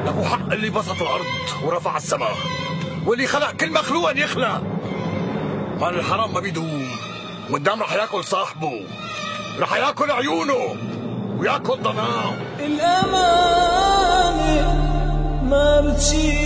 ابو حق اللي بسط الارض ورفع السماء، واللي خلق كل مخلوق ان يخلق. مال الحرام ما بيدوم، قدام رح ياكل صاحبه، رح ياكل عيونه وياكل ضناه. الامانه ما بتشيل